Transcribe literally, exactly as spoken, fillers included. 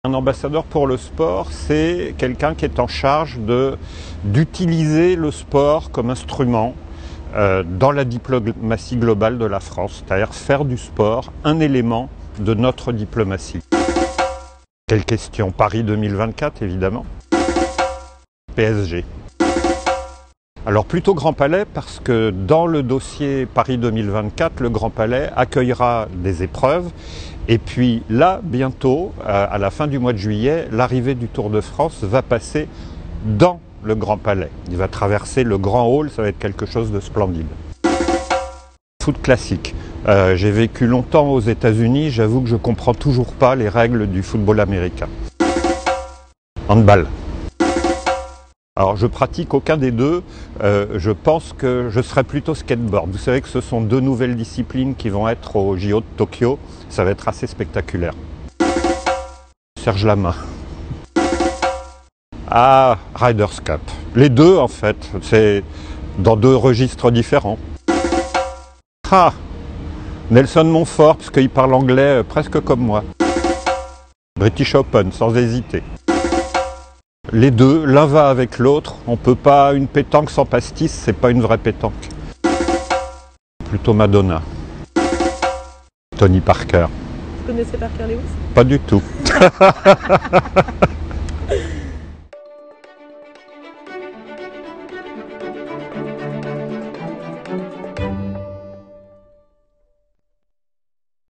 Un ambassadeur pour le sport, c'est quelqu'un qui est en charge de, d'utiliser le sport comme instrument euh, dans la diplomatie globale de la France, c'est-à-dire faire du sport un élément de notre diplomatie. Quelle question? Paris deux mille vingt-quatre, évidemment. P S G. Alors plutôt Grand Palais, parce que dans le dossier Paris deux mille vingt-quatre, le Grand Palais accueillera des épreuves. Et puis là, bientôt, à la fin du mois de juillet, l'arrivée du Tour de France va passer dans le Grand Palais. Il va traverser le Grand Hall, ça va être quelque chose de splendide. Foot classique. Euh, j'ai vécu longtemps aux États-Unis, j'avoue que je ne comprends toujours pas les règles du football américain. Handball. Alors je pratique aucun des deux, euh, je pense que je serais plutôt skateboard. Vous savez que ce sont deux nouvelles disciplines qui vont être au J O de Tokyo, ça va être assez spectaculaire. Serge Lama. Ah, Riders Cup. Les deux en fait, c'est dans deux registres différents. Ah, Nelson Montfort, parce qu'il parle anglais presque comme moi. British Open, sans hésiter. Les deux, l'un va avec l'autre. On peut pas, une pétanque sans pastis, c'est pas une vraie pétanque. Plutôt Madonna. Tony Parker. Vous connaissez Parker Lewis? Pas du tout.